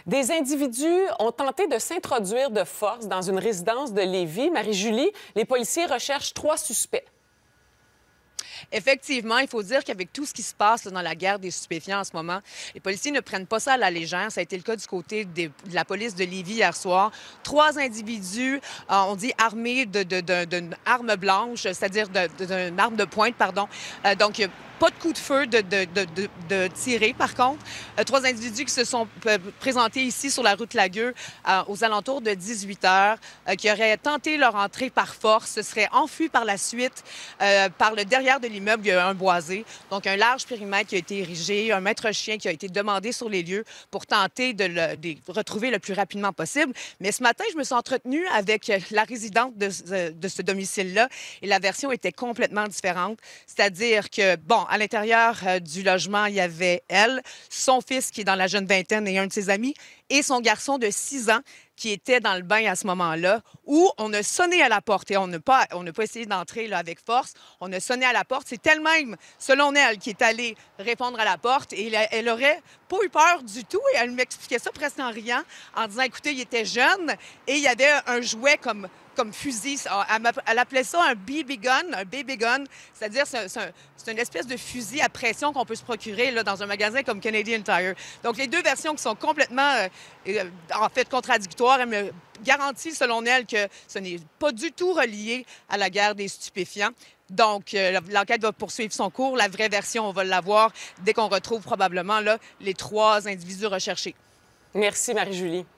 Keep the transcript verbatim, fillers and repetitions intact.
Des individus ont tenté de s'introduire de force dans une résidence de Lévis. Marie-Julie, les policiers recherchent trois suspects. Effectivement, il faut dire qu'avec tout ce qui se passe là, dans la guerre des stupéfiants en ce moment, les policiers ne prennent pas ça à la légère. Ça a été le cas du côté des- de la police de Lévis hier soir. Trois individus, euh, on dit armés de- de- de- d'une arme blanche, c'est-à-dire de- de- d'une arme de pointe, pardon. Euh, donc, il n'y a pas de coup de feu de, de, de, de, de tirer, par contre. Euh, trois individus qui se sont euh, présentés ici sur la route Lagueux euh, aux alentours de dix-huit heures, euh, qui auraient tenté leur entrée par force, se seraient enfuis par la suite euh, par le derrière de l'immeuble. Il y a un boisé, donc un large périmètre qui a été érigé, un maître chien qui a été demandé sur les lieux pour tenter de le de les retrouver le plus rapidement possible. Mais ce matin, je me suis entretenue avec la résidente de, ce- de ce domicile-là et la version était complètement différente. C'est-à-dire que, bon, à l'intérieur euh, du logement, il y avait elle, son fils qui est dans la jeune vingtaine et un de ses amis, et son garçon de six ans qui était dans le bain à ce moment-là, où on a sonné à la porte et on n'a pas, on n'a pas essayé d'entrer là, avec force. On a sonné à la porte. C'est elle-même, selon elle, qui est allée répondre à la porte et elle, elle aurait pas eu peur du tout et elle m'expliquait ça presque en riant, en disant, écoutez, il était jeune et il y avait un jouet comme comme fusil. Elle, m'app- elle appelait ça un B B gun, un baby gun, c'est-à-dire c'est c'est un- c'est une espèce de fusil à pression qu'on peut se procurer là, dans un magasin comme Canadian Tire. Donc, les deux versions qui sont complètement, euh, euh, en fait, contradictoires. Elle me garantit, selon elle, que ce n'est pas du tout relié à la guerre des stupéfiants. Donc, euh, l'enquête va poursuivre son cours. La vraie version, on va l'avoir dès qu'on retrouve probablement là, les trois individus recherchés. Merci, Marie-Julie.